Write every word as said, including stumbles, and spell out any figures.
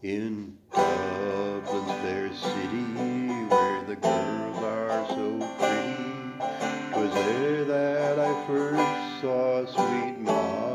In Dublin's fair city, where the girls are so pretty, 'twas there that I first saw sweet Maud.